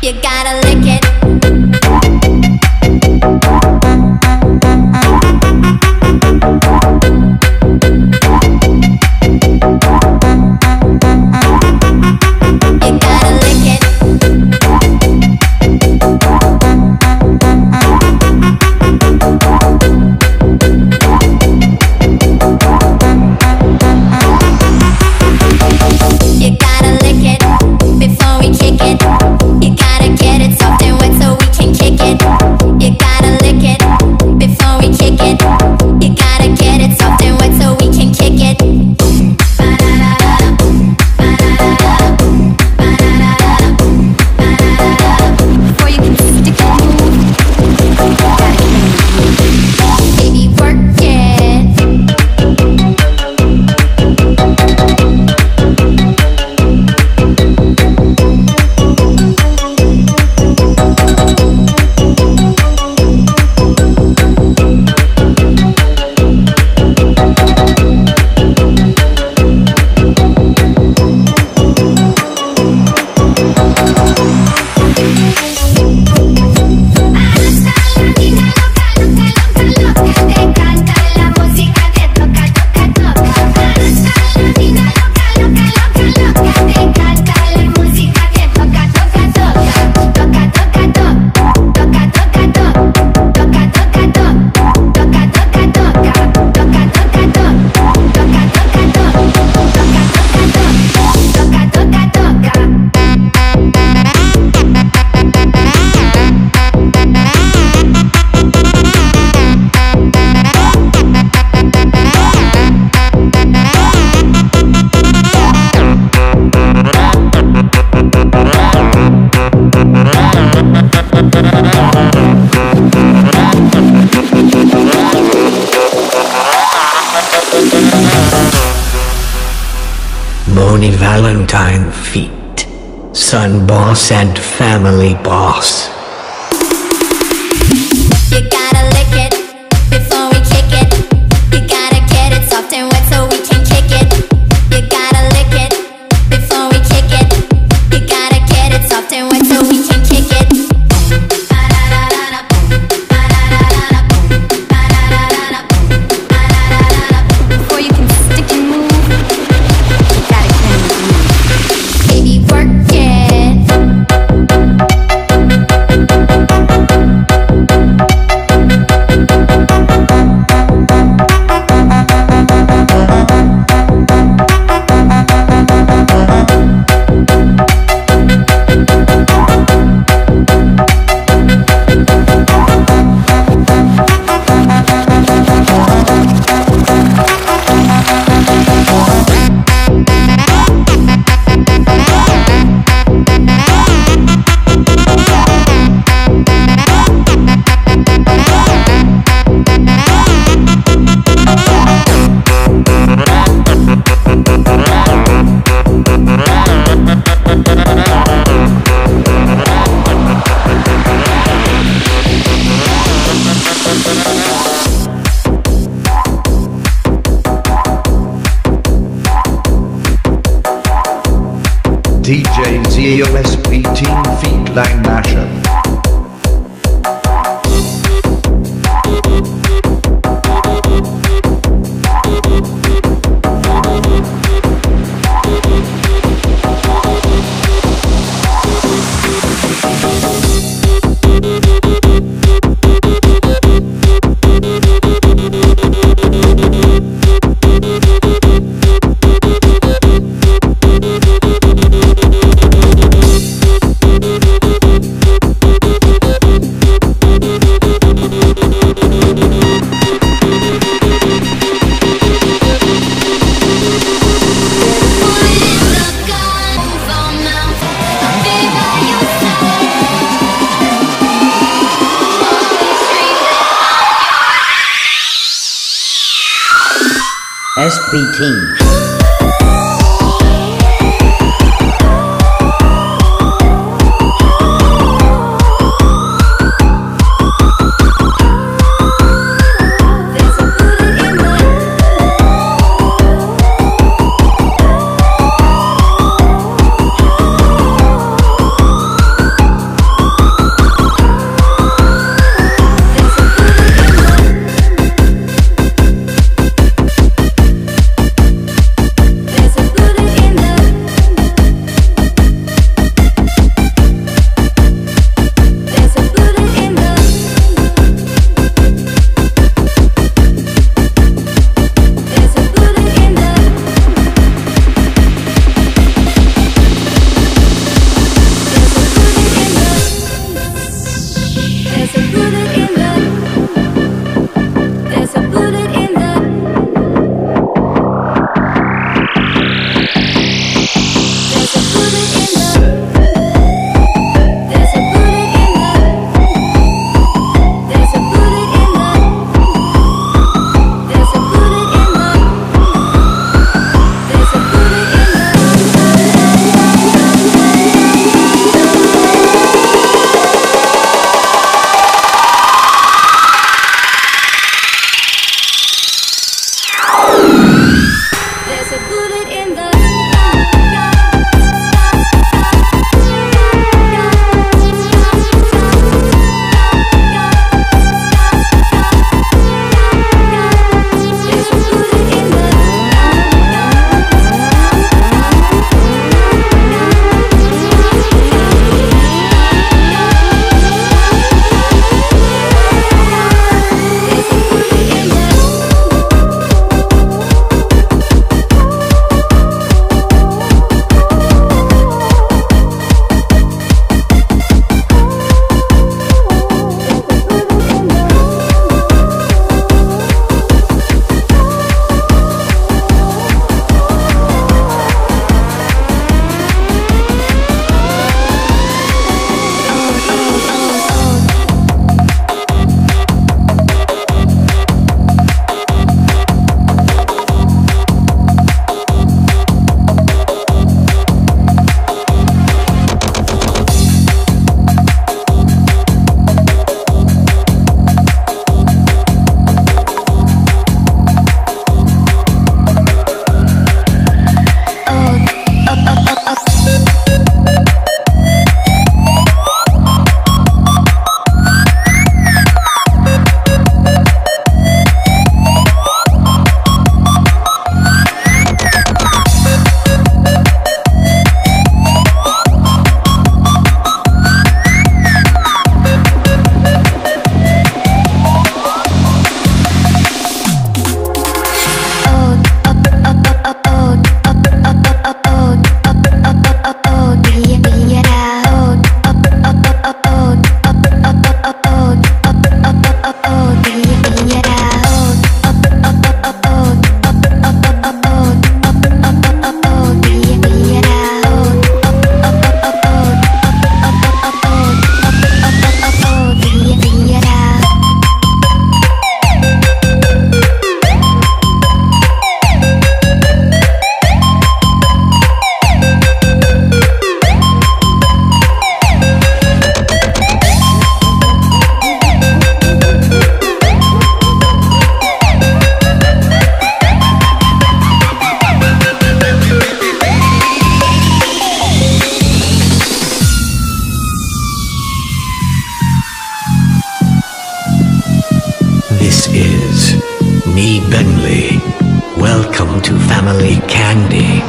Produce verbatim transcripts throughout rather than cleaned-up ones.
Boney Valentine feat. Son boss and family boss. You gotta lick it before we kick it. You gotta get it soft and wet so we can kick it. You gotta lick it before we kick it. You gotta get it soft and wet so we can kick it. Before you can stick and move, you gotta get it. Baby, work it. D J Z O S P Team Feet Lang Mashup. S P Team. Z Bentley. Welcome to Family Candy.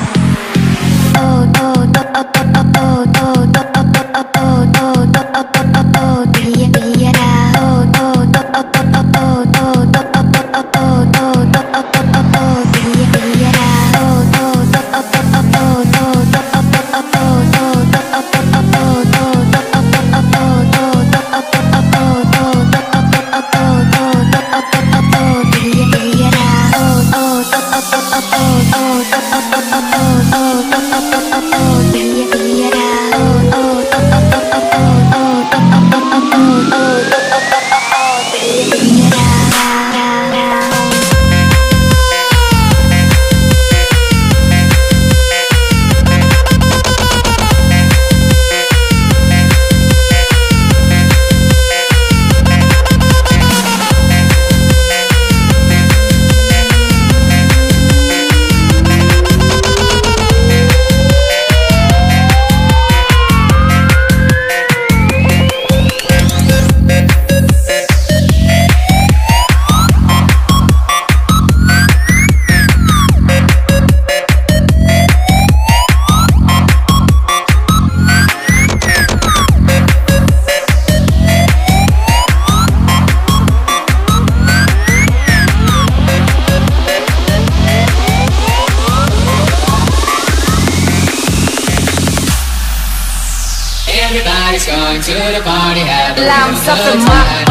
Everybody's going to the party, have a làm real sao good phải time.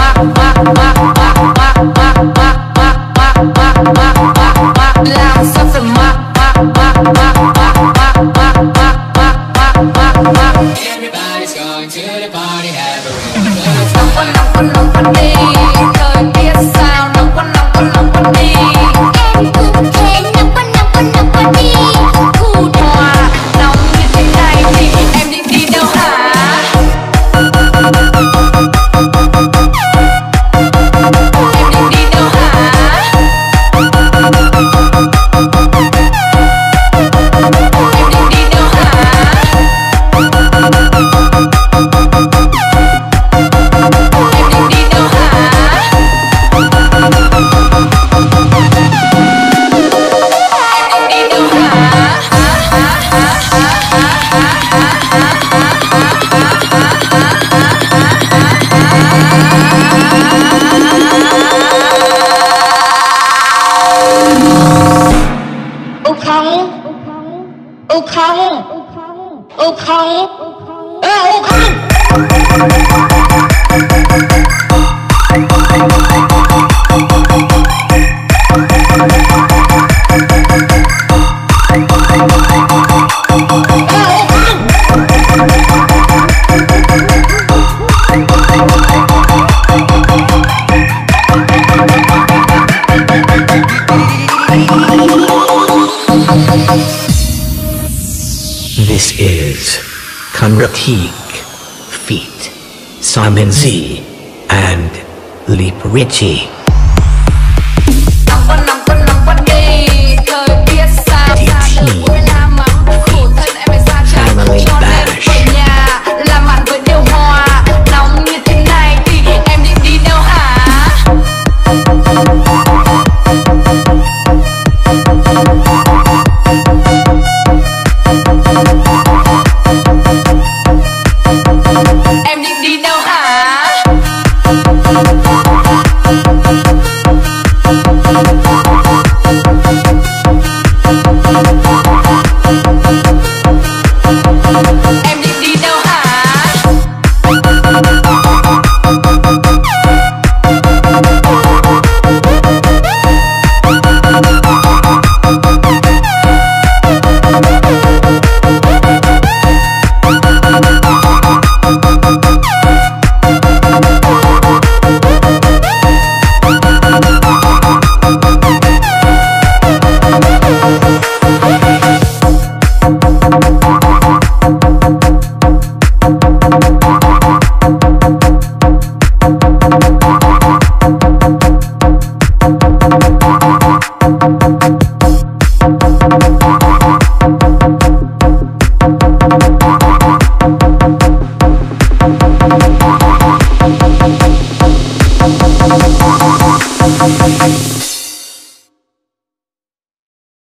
làm sao phải Everybody's going to the party, have a real good time. nóng quá nóng quá nóng quá đi thời tiết sao nóng quá nóng quá nóng quá đi Em cũng thế nóng quá nóng quá nóng quá đi Khu hoa nóng như thế này thì em định đi đâu hả em định đi đâu hả em định đi đâu Ô không Ô không Ô không Ê ô không This is Conratique feat. Simon Z and Leap Richie.